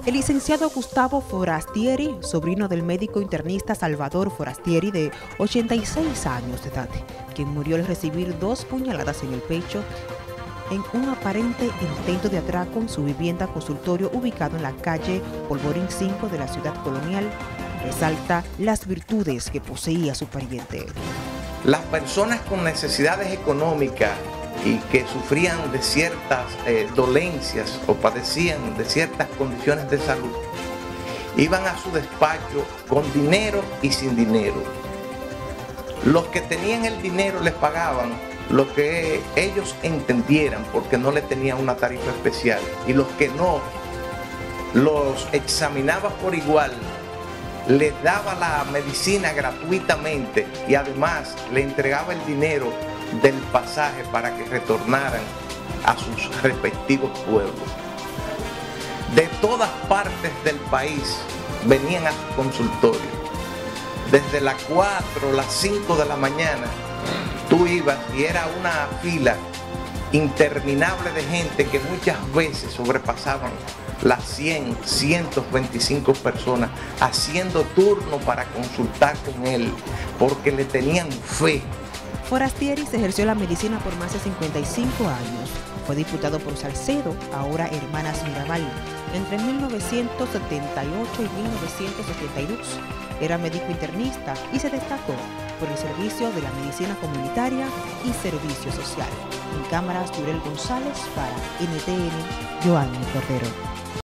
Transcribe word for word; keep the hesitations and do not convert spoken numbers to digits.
El licenciado Gustavo Forastieri, sobrino del médico internista Salvador Forastieri, de ochenta y seis años de edad, quien murió al recibir dos puñaladas en el pecho en un aparente intento de atraco en su vivienda consultorio ubicado en la calle Polvorín cinco de la ciudad colonial, resalta las virtudes que poseía su pariente. Las personas con necesidades económicas y que sufrían de ciertas eh, dolencias o padecían de ciertas condiciones de salud, iban a su despacho con dinero y sin dinero. Los que tenían el dinero les pagaban lo que ellos entendieran porque no le tenían una tarifa especial, y los que no, los examinaba por igual, les daba la medicina gratuitamente y además le entregaba el dinero del pasaje para que retornaran a sus respectivos pueblos. De todas partes del país venían a su consultorio. Desde las cuatro, las cinco de la mañana, tú ibas y era una fila interminable de gente que muchas veces sobrepasaban las cien, ciento veinticinco personas haciendo turno para consultar con él, porque le tenían fe. Forastieri ejerció la medicina por más de cincuenta y cinco años. Fue diputado por Salcedo, ahora Hermanas Mirabal, entre mil novecientos setenta y ocho y mil novecientos setenta y dos. Era médico internista y se destacó por el servicio de la medicina comunitaria y servicio social. En cámaras, Durel González para N T N, Joanny Cordero.